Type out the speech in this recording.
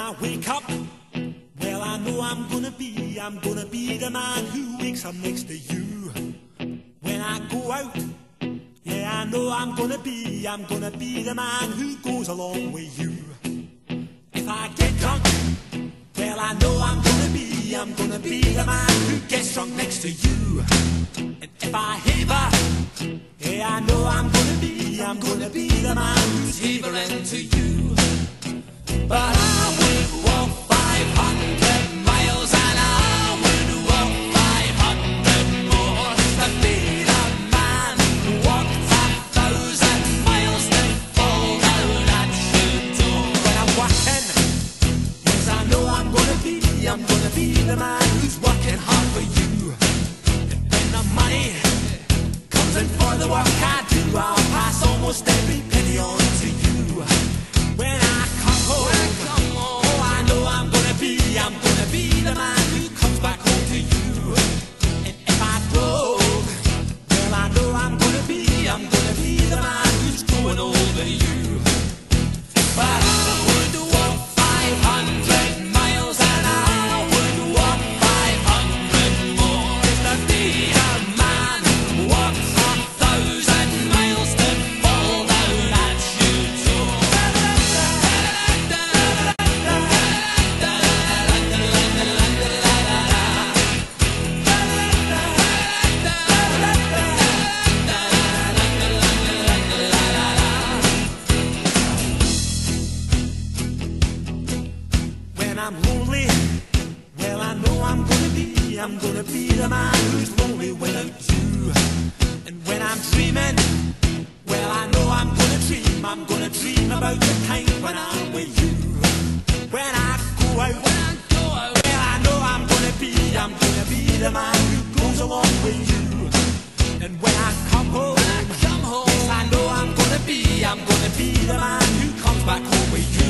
I wake up, well, I know I'm gonna be the man who wakes up next to you. When I go out, yeah, I know I'm gonna be the man who goes along with you. If I get drunk, well, I know I'm gonna be the man who gets drunk next to you. And if I haver, yeah, I know I'm gonna be the man who's havering to you. But I would walk 500 miles and I would walk 500 more to be the man who walked 1,000 miles to fall down at your door. When I'm walking, yes, I know I'm gonna be the man who's working hard for you. And when the money comes in for the work I do, I'll pass almost every penny on to you. When I come home, oh, I know I'm gonna be the man who comes back home to you. And if I broke, well, I know I'm gonna be the man who's growing older than you. But I would walk 500 miles and I would walk 500 more to be a man who walks 1,000 miles to fall down at your door. When I'm lonely, well, I know I'm gonna be the man who's lonely without you. And when I'm dreaming, well, I know I'm gonna dream about the time when I'm with you. When I go out, well, I know I'm gonna be the man who goes along with you. And when I come home, yes, I know I'm gonna be the man who comes back home with you.